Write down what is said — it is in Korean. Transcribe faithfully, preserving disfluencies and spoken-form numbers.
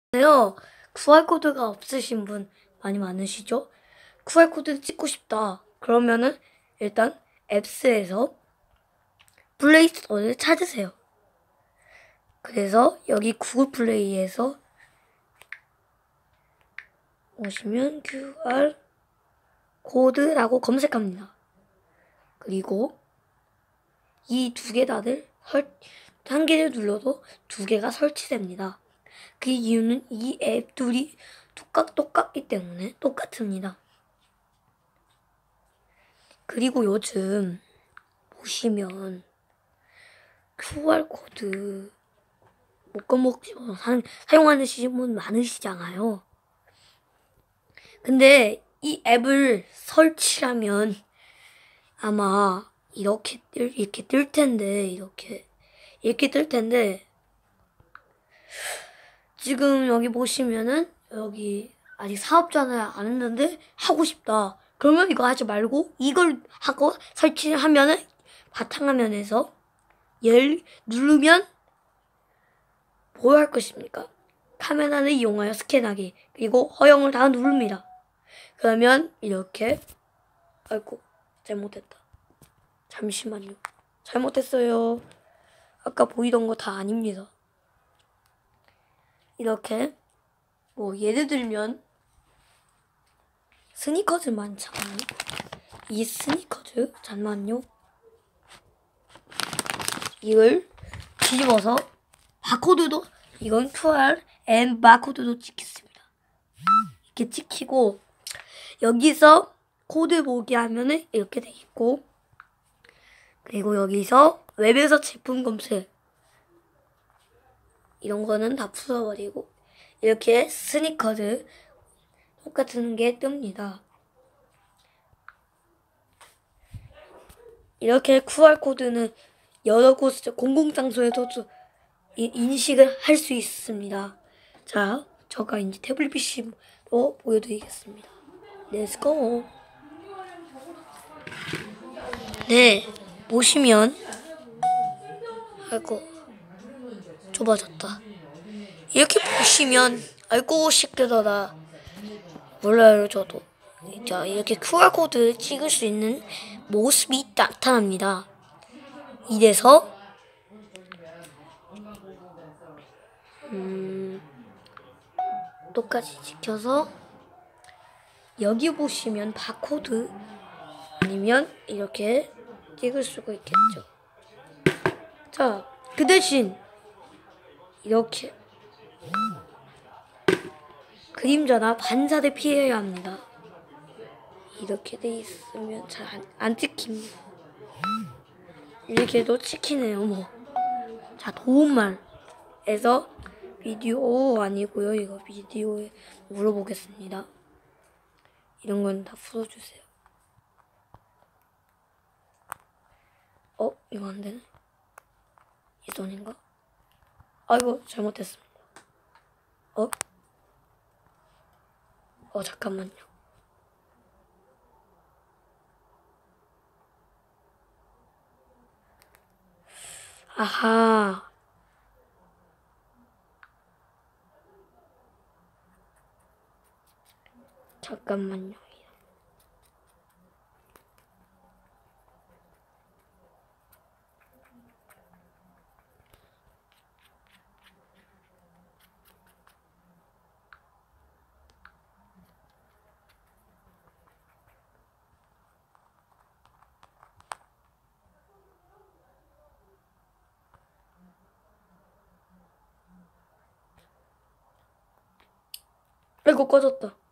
네요. 큐알코드가 없으신 분 많이 많으시죠? 큐알코드 찍고 싶다. 그러면은 일단 앱스에서 플레이스토어를 찾으세요. 그래서 여기 구글 플레이에서 오시면 큐알 코드라고 검색합니다. 그리고 이 두 개 다들 한 개를 눌러도 두 개가 설치됩니다. 그 이유는 이 앱 둘이 똑같, 똑같기 때문에 똑같습니다. 그리고 요즘 보시면 큐알코드 못 꺼먹지 사용하시는 분 많으시잖아요. 근데 이 앱을 설치하면 아마 이렇게 뜰, 이렇게 뜰 텐데, 이렇게, 이렇게 뜰 텐데, 지금 여기 보시면은, 여기 아직 사업자는 안 했는데, 하고 싶다. 그러면 이거 하지 말고, 이걸 하고 설치하면은, 바탕화면에서 얘를 누르면, 뭐 할 것입니까? 카메라를 이용하여 스캔하기. 그리고 허용을 다 누릅니다. 그러면, 이렇게, 아이고, 잘못했다. 잠시만요. 잘못했어요. 아까 보이던 거 다 아닙니다. 이렇게 뭐 예를 들면 스니커즈 많잖아요. 이 스니커즈 잠만요. 이걸 뒤집어서 바코드도 이건 큐알 앤 바코드도 찍혔습니다. 이렇게 찍히고 여기서 코드 보기 하면은 이렇게 돼 있고 그리고 여기서 웹에서 제품 검색 이런 거는 다 풀어버리고 이렇게 스니커즈 똑같은 게 뜹니다. 이렇게 큐알코드는 여러 곳 공공장소에서도 인식을 할 수 있습니다. 자, 제가 이제 태블릿 피씨로 보여드리겠습니다. 렛츠고. 네, 보시면 아이고 좁아졌다. 이렇게 보시면 아이고 시끄러다. 몰라요 저도. 자 이렇게 큐알코드 찍을 수 있는 모습이 나타납니다. 이래서 음, 똑같이 찍혀서 여기 보시면 바코드 아니면 이렇게 찍을 수가 있겠죠. 자, 그 대신 이렇게 그림자나 반사를 피해야 합니다. 이렇게 돼 있으면 잘 안 안 찍힙니다. 이렇게도 찍히네요, 뭐. 자, 도움말에서 비디오 아니고요. 이거 비디오에 물어보겠습니다. 이런 건 다 풀어주세요. 어? 이거 안 되네. 이 손인가? 아이고, 잘못했습니다. 어? 어, 잠깐만요. 아하. 잠깐만요. 아이고, 꺼졌다.